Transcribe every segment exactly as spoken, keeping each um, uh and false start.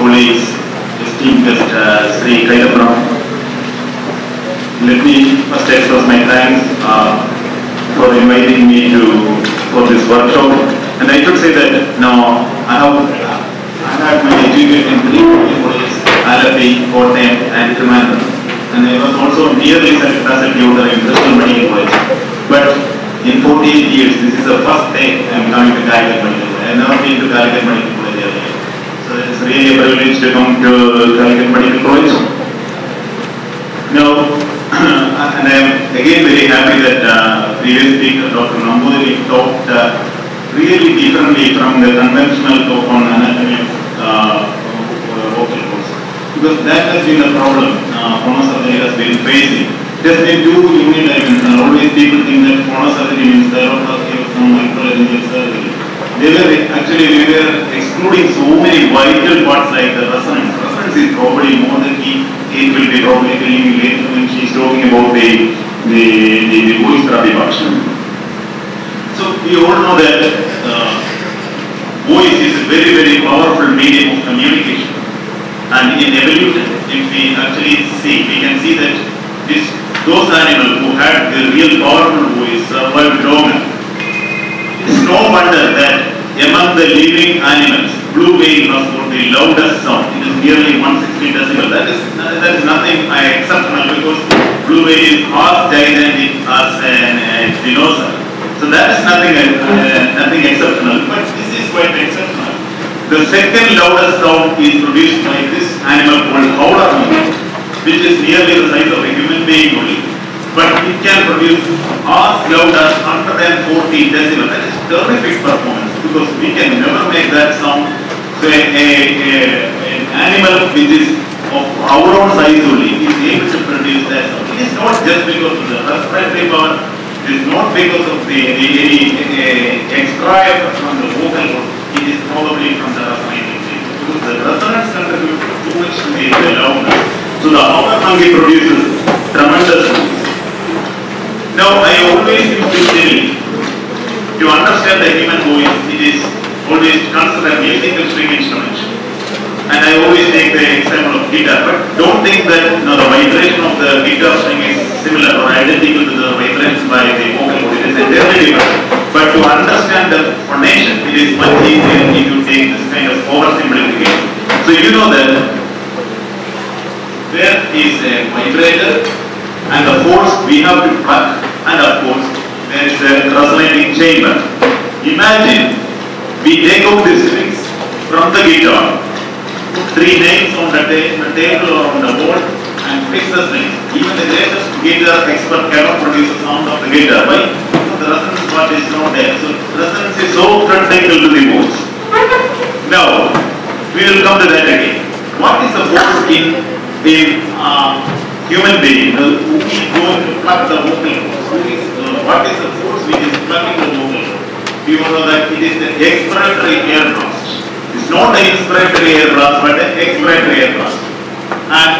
colleagues, esteemed guest uh, Sri Kailapuram. Let me first express my thanks uh, for inviting me to for this workshop. And I should say that now I have I had my education in three colleges, Alapi, Kottayam, and Trivandrum. And I was also nearly selected as a tutor in Bristol Medical College. But in forty-eight years, this is the first day I am coming to Calicut Medical College. I have never been to Calicut Medical College earlier. So it is really a privilege to come to Calicut Medical College. Now, and I am again very happy that uh, previous speaker, Doctor Nambudiri, talked uh, really differently from the conventional talk on anatomy of uh, vocal cords. Because that has been a problem uh, phonosurgery has been facing. It has been too unidimensional. Always people think that phonosurgery means thyroplasty or some microlaryngeal surgery. They were actually we were excluding so many vital parts like the resonance. Resonance is probably more than he Kate will be probably telling you later when she is talking about the the, the, the voice therapy function. So we all know that uh, voice is a very very powerful medium of communication. And in evolution, if we actually see, we can see that this, those animals who had the real powerful voice survived longer. It is no wonder that among the living animals, blue whale has got the loudest sound. It is nearly one hundred sixty decibels. That is, that is nothing exceptional because blue whale is as gigantic as an uh, dinosaur. So that is nothing, uh, nothing exceptional. But this is quite exceptional. The second loudest sound is produced by this animal called howler monkey, which is nearly the size of a human being only. But it can produce as loud as one hundred forty decibels. That is terrific performance because we can never make that sound. So a, a, a, an animal which is of our own size only is able to produce that sound. It is not just because of the respiratory power. It is not because of the, the any uh, extra effort from the vocal cord. It is probably from the resonating phase. Because the resonance contributes too much to the, the loudness. So the howler monkey produces tremendous noise. Now I always used to tell to understand the human voice, it is always consider musical string instrument. And I always take the example of guitar, but don't think that you know, the vibration of the guitar string is similar or identical to the vibration by the vocal cord. It is entirely different. But to understand the phonation, it is much easier if you take this kind of oversimplification. So you know that there is a vibrator and the force we have to plug, and of course there is a resonating chamber. Imagine we take out the strings from the guitar, put three nails on the, ta the table or on the board and fix the strings. Even the greatest guitar expert cannot produce the sound of the guitar. Why? The resonance part is not there. So resonance is so critical to the voice. Now, we will come to that again. What is the force in the uh, human being who is going to plug the vocal cords? Uh, what is the force which is plugging the vocal cord? We all know that it is the expiratory air thrust. It's not the inspiratory air thrust, but the expiratory air thrust. And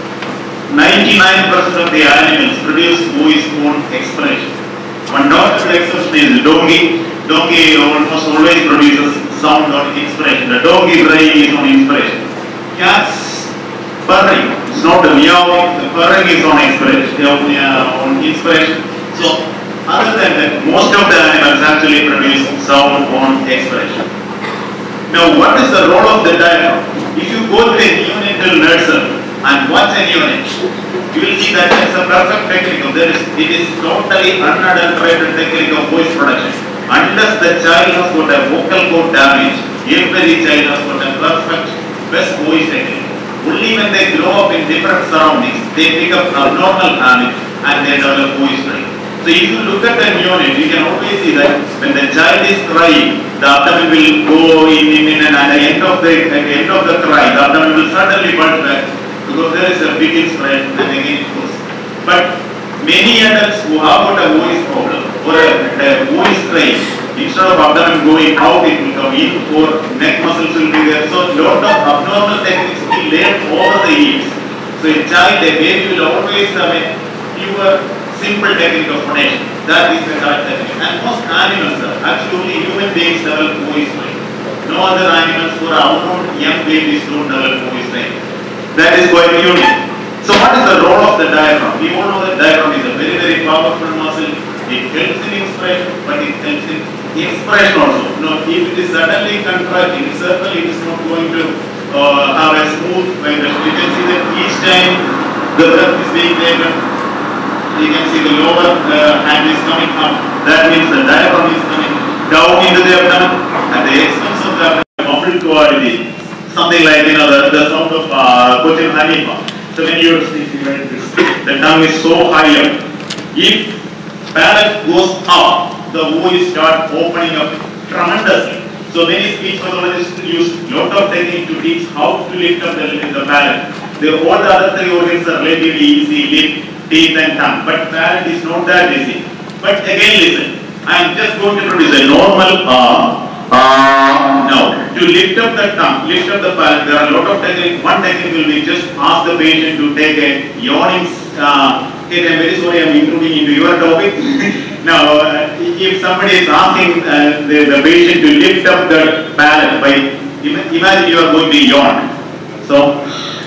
ninety-nine percent of the animals produce voice on expiration. One notable exception is donkey. Donkey almost always produces sound on expiration. The donkey braying is on inspiration. Cats purring. It's not the meowing. The purring is on expiration. Uh, on inspiration. So other than that, most of the animals actually produce sound on expiration. Now, what is the role of the diaphragm? If you go to a neonatal nursery and watch a neonate, you will see that it's a perfect technique of there is, it is totally unadulterated technique of voice production. Unless the child has got a vocal cord damage, every child has got a perfect best voice technique. Only when they grow up in different surroundings, they pick up abnormal habits and they develop voice strength. So if you look at the neonate, you can always see that when the child is crying, the abdomen will go in, in, in and at the end of the at the end of the cry, the abdomen will suddenly bulge back. Because there is a big inspiration and again it goes. But many adults who have got a voice problem or a, a voice strain, instead of abdomen going out, it will come in or neck muscles will be there. So a lot of abnormal techniques will learn over the years. So a child, a baby will always have a pure, simple technique of phonation. That is the correct technique. And most animals are actually human beings develop voice strain. No other animals for our young babies don't develop voice brain. That is quite unique. So what is the role of the diaphragm? We all know that diaphragm is a very very powerful muscle. It helps in inspiration, but it helps in expression also. No, if it is suddenly contracting, certainly it is not going to uh, have a smooth vibration. You can see that each time the breath is being taken, you can see the lower uh, hand is coming up. That means the diaphragm is coming down into the abdomen at the expense of the abdomen, muffled quality. Something like, you know, the, the sound of uh, Cochin Hanifa. So when you are speaking like this, the tongue is so high up. If palate goes up, the voice starts opening up tremendously. So many speech pathologists use lot of technique to teach how to lift up the, the palate. The, all the other three organs are relatively easy, lip, teeth and tongue. But palate is not that easy. But again listen, I am just going to produce a normal uh, uh, now, to lift up the tongue, lift up the palate, there are a lot of techniques. One technique will be just ask the patient to take a yawning, uh, okay, I am very sorry I am intruding into your topic. Now, uh, if somebody is asking uh, the, the patient to lift up the palate by, imagine you are going to yawn. So,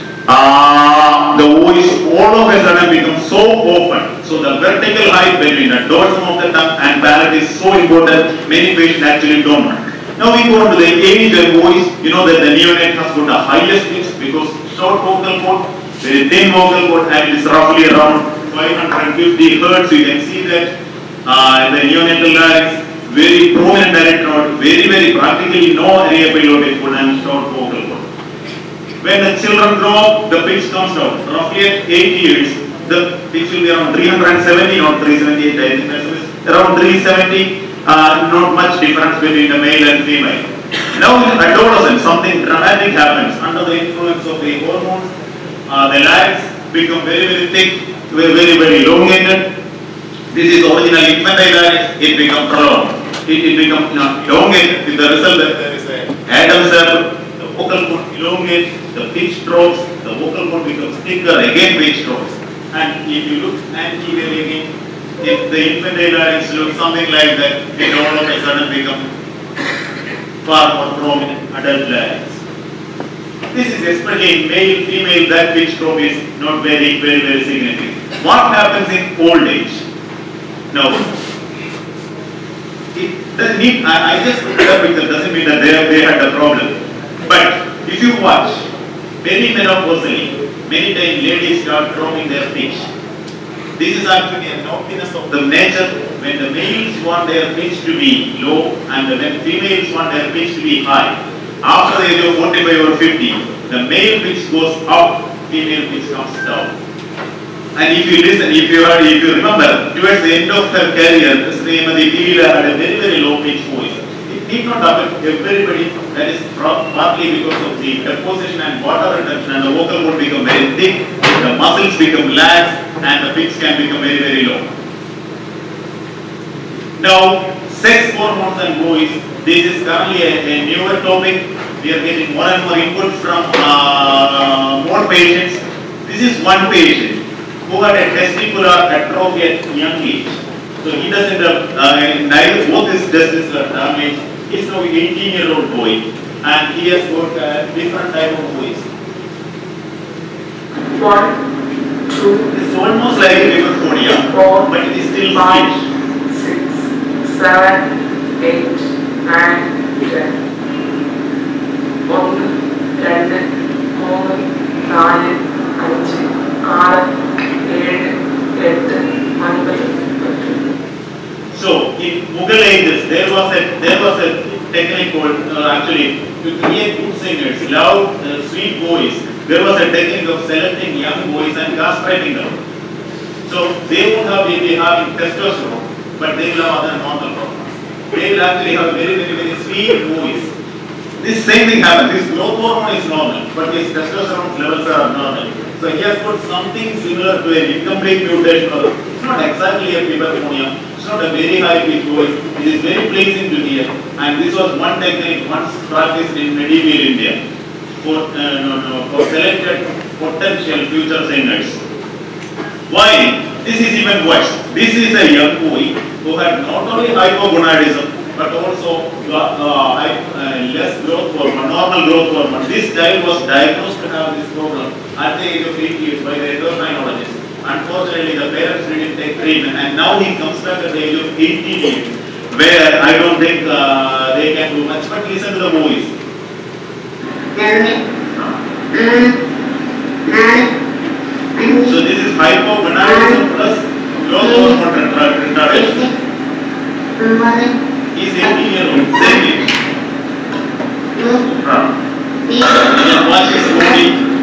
uh, the voice all of a sudden becomes so open. So, the vertical height between the dorsum of the tongue and palate is so important, many patients actually don't know. Now we go on to the age of voice. You know that the neonate has got the highest pitch because short vocal cord, very thin vocal cord, and it's roughly around five hundred fifty hertz. You can see that uh, the neonatal larynx, very prominent direct node, very very practically no area below foot and short vocal cord. When the children grow up, the pitch comes down. Roughly at eight years, the pitch will be around three hundred seventy, not three seventy-eight. I think that's around three seventy. Uh, not much difference between the male and female. Now in adolescence, something dramatic happens. Under the influence of the hormones, uh, the larynx become very very thick, very very very elongated. This is original infantile larynx. It becomes prolonged. It, it becomes you know, elongated. With the result that there is a Adam's apple. The vocal cord elongates. The pitch drops. The vocal cord becomes thicker. Again pitch drops. And if you look anteriorly again, if the infantile larynx looks something like that, it all of a sudden becomes far more prominent adult larynx. This is especially in male, female, that pitch drop is not very, very, very significant. What happens in old age? Now, it doesn't mean, I, I just put it up because it doesn't mean that they, they had a problem. But if you watch, perimenopausally, many times ladies start dropping their pitch. This is actually a naughtiness of the nature when the males want their pitch to be low and when females want their pitch to be high. After the age of forty-five or fifty, the male pitch goes up, female pitch comes down. And if you listen, if you, are, if you remember, towards the end of her career, Srimati Tila had a very very low pitch voice. It did not affect everybody, that is partly because of the deposition and water retention, and the vocal cord become very thick, the muscles become lax, and the pitch can become very very low. Now, sex hormones and voice, this is currently a, a newer topic. We are getting more and more input from uh, more patients. This is one patient who had a testicular atrophy at young age. So he doesn't have, uh, neither both his testes are damaged. He's now an eighteen year old boy and he has got a different type of voice. One, two, it's almost like a hyperphonia, four, but it is still five, speech. six, seven, eight, nine, ten. ഒന്ന്, രണ്ട്, മൂന്ന്, നാല്, അഞ്ച്, ആറ്, ഏഴ്, എട്ട്, ഒൻപത്, പത്ത്. So in Mughal ages, there was a there was a technique called uh, actually to create good singers, loud, uh, sweet voice. There was a technique of selecting young boys and castrating them. So they won't have maybe having testosterone, but they will have other normal problems. They will actually have a very very very sweet voice. This same thing happens. This growth hormone is normal, but his testosterone levels are abnormal. So he has got something similar to an incomplete mutation. It's not exactly a hyperphonia. It's not a very high pitch voice. It is very pleasing to hear. And this was one technique once practiced in medieval India for uh, no, no, for selected potential future singers. Why? This is even worse. This is a young boy who had not only hypogonadism but also uh, uh, less growth hormone, normal growth hormone. This child was diagnosed to have this problem at the age of eight years by the endocrinologist. Unfortunately, the parents didn't take treatment, and now he comes back at the age of eighteen years, where I don't think uh, they can do much. But listen to the voice. So this is hypogonadism plus growth hormone retardation. He is eighteen years old. Same age. You can watch his body.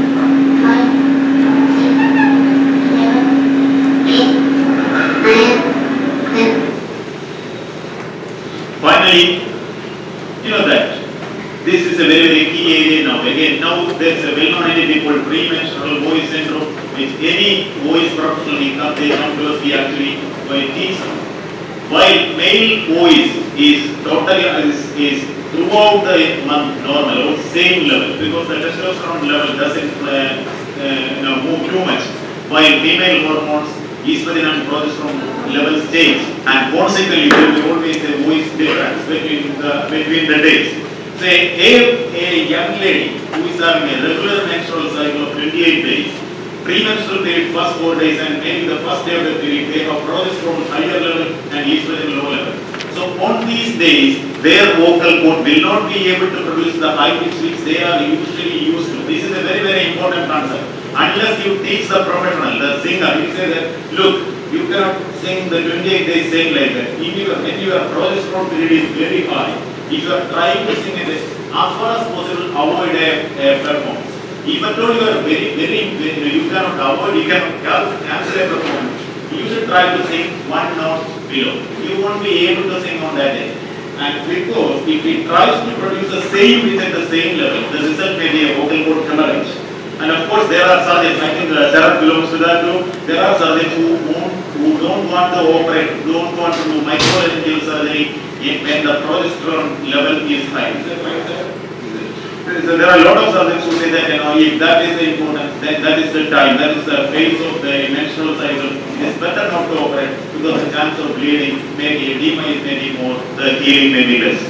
Finally, you know that this is a very, very key area now. Again, now there is a well-known entity called premenstrual voice syndrome, which any voice professional they come, they come to us, we actually teach them. While male voice is totally is, is throughout the month normal, or same level, because the testosterone level doesn't uh, uh, you know, move too much. While female hormones, estrogen and progesterone levels change, and consequently there will be always a voice difference between the between the days. Say a, a young lady who is having a regular menstrual cycle of twenty-eight days, premenstrual period first four days, and maybe the first day of the period they have progesterone higher level and estrogen low level. So on these days, their vocal cord will not be able to produce the high pitch which they are usually used to. This is a very, very important concept. Unless you teach the professional, the singer, you say that, look, you cannot sing the twenty-eight days sing like that. If you, when your progesterone period is very high, if you are trying to sing it, as far as possible, avoid a, a performance. If at all you are very, very, very, you cannot avoid, you cannot cancel a performance, you should try to sing one note below. You won't be able to sing on that day. And because if it tries to produce the same pitch at the same level, the result may be a vocal cord hemorrhage. And of course, there are surgeons, I think uh, Sarah belongs to that too. There are surgeons who, won't, who don't want to operate, don't want to do microlaryngeal surgery if, when the progesterone level is high. Is that right, sir? So there are a lot of surgeons who say that, you know, if that is the importance, then that is the time, that is the phase of the menstrual cycle, it is better not to operate because the chance of bleeding may be, edema may be more, the healing may be less.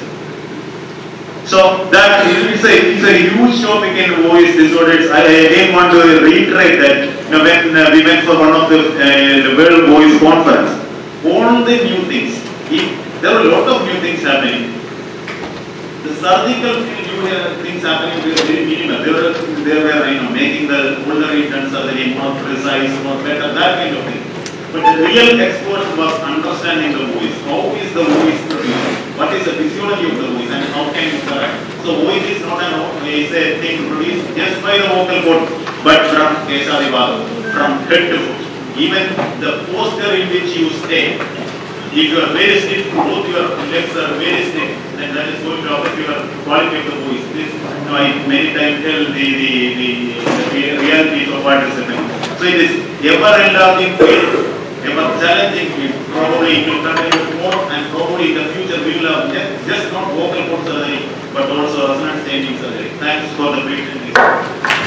So that is a, it's a huge topic in voice disorders. I again want to reiterate that, you know, when uh, we went for one of the, uh, the World Voice Conference, all the new things, if, there were a lot of new things happening. The surgical new things happening were very minimal. They were, they were you know, making the older intern surgery more precise, more better, that kind of thing. But the real expert was understanding the voice. How is the voice produced? What is the physiology of the voice and how can you correct? So voice is not an is a thing produced just by the vocal cord, but from Keshavibhava, from head to foot. Even the posture in which you stay, if you are very stiff, both your legs are very stiff, then that is going to affect your quality of the voice. This, you know, I many times tell the, the, the, the reality of what is happening. So it is ever enlarging field, ever challenging field. Probably it will continue more, and probably in the future we will have just, just not vocal cord surgery, but also resonance changing surgery. Thanks for the patience.